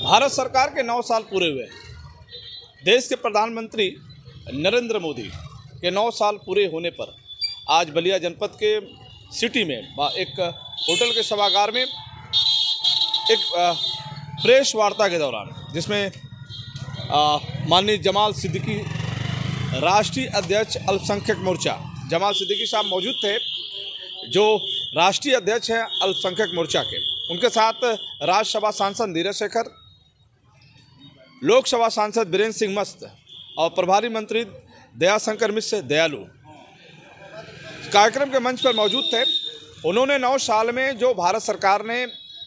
भारत सरकार के 9 साल पूरे हुए। देश के प्रधानमंत्री नरेंद्र मोदी के 9 साल पूरे होने पर आज बलिया जनपद के सिटी में एक होटल के सभागार में एक प्रेस वार्ता के दौरान, जिसमें माननीय जमाल सिद्दीकी राष्ट्रीय अध्यक्ष अल्पसंख्यक मोर्चा जमाल सिद्दीकी साहब मौजूद थे, जो राष्ट्रीय अध्यक्ष हैं अल्पसंख्यक मोर्चा के। उनके साथ राज्यसभा सांसद नीरज शेखर, लोकसभा सांसद बीरेंद्र सिंह मस्त और प्रभारी मंत्री दयाशंकर मिश्र दयालु कार्यक्रम के मंच पर मौजूद थे। उन्होंने 9 साल में जो भारत सरकार ने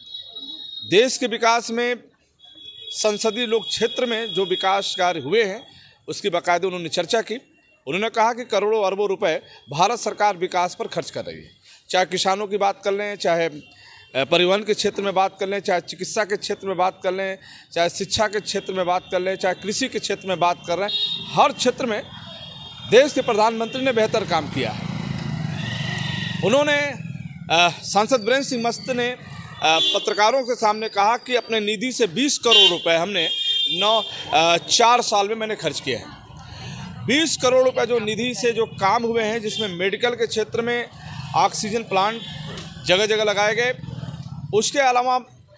देश के विकास में संसदीय लोक क्षेत्र में जो विकास कार्य हुए हैं उसकी बाकायदे उन्होंने चर्चा की। उन्होंने कहा कि करोड़ों अरबों रुपए भारत सरकार विकास पर खर्च कर रही है, चाहे किसानों की बात कर लें, चाहे परिवहन के क्षेत्र में बात कर लें, चाहे चिकित्सा के क्षेत्र में बात कर लें, चाहे शिक्षा के क्षेत्र में बात कर लें, चाहे कृषि के क्षेत्र में बात कर रहे हैं। हर क्षेत्र में देश के प्रधानमंत्री ने बेहतर काम किया है। उन्होंने सांसद बीरेंद्र सिंह मस्त ने पत्रकारों के सामने कहा कि अपने निधि से 20 करोड़ रुपए हमने 4 साल में मैंने खर्च किए हैं। 20 करोड़ रुपए जो निधि से जो काम हुए हैं, जिसमें मेडिकल के क्षेत्र में ऑक्सीजन प्लांट जगह जगह लगाए गए, उसके अलावा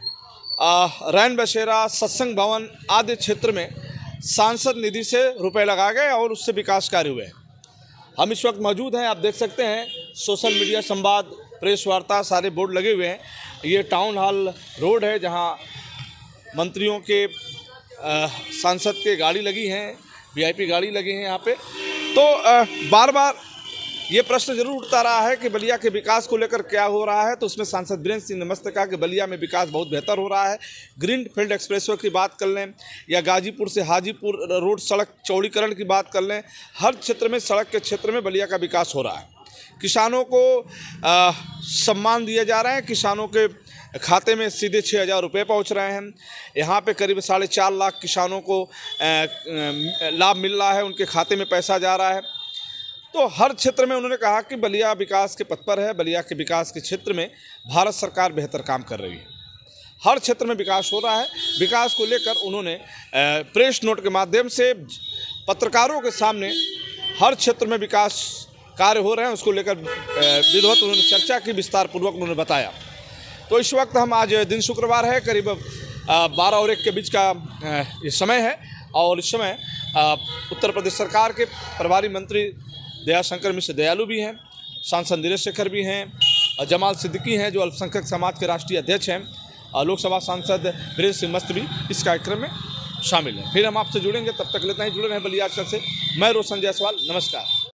रैन बसेरा, सत्संग भवन आदि क्षेत्र में सांसद निधि से रुपए लगाए गए और उससे विकास कार्य हुए। हम इस वक्त मौजूद हैं, आप देख सकते हैं, सोशल मीडिया संवाद, प्रेस वार्ता सारे बोर्ड लगे हुए हैं। ये टाउन हॉल रोड है, जहां मंत्रियों के सांसद के गाड़ी लगी हैं, वीआईपी गाड़ी लगी हैं यहाँ पे। तो बार बार ये प्रश्न जरूर उठता रहा है कि बलिया के विकास को लेकर क्या हो रहा है। तो उसमें सांसद बीरेंद्र सिंह ने मस्त कहा कि बलिया में विकास बहुत बेहतर हो रहा है। ग्रीन फील्ड एक्सप्रेसवे की बात कर लें या गाजीपुर से हाजीपुर रोड सड़क चौड़ीकरण की बात कर लें, हर क्षेत्र में सड़क के क्षेत्र में बलिया का विकास हो रहा है। किसानों को सम्मान दिए जा रहे हैं, किसानों के खाते में सीधे 6,000 रुपये पहुँच रहे हैं। यहाँ पे करीब 4.5 लाख किसानों को लाभ मिल रहा है, उनके खाते में पैसा जा रहा है। तो हर क्षेत्र में उन्होंने कहा कि बलिया विकास के पथ पर है। बलिया के विकास के क्षेत्र में भारत सरकार बेहतर काम कर रही है, हर क्षेत्र में विकास हो रहा है। विकास को लेकर उन्होंने प्रेस नोट के माध्यम से पत्रकारों के सामने हर क्षेत्र में विकास कार्य हो रहे हैं उसको लेकर विधिवत उन्होंने चर्चा की, विस्तार पूर्वक उन्होंने बताया। तो इस वक्त हम आज दिन शुक्रवार है, करीब 12 और 1 के बीच का ये समय है और इस समय उत्तर प्रदेश सरकार के प्रभारी मंत्री दयाशंकर मिश्र दयालु भी हैं, सांसद नीरज शेखर भी हैं, जमाल सिद्दीकी हैं जो अल्पसंख्यक समाज के राष्ट्रीय अध्यक्ष हैं, लोकसभा सांसद बीरेंद्र सिंह मस्त भी इस कार्यक्रम में शामिल हैं। फिर हम आपसे जुड़ेंगे, तब तक लेते हैं जुड़े रहें बलिया आजकल से। मैं रोशन जायसवाल, नमस्कार।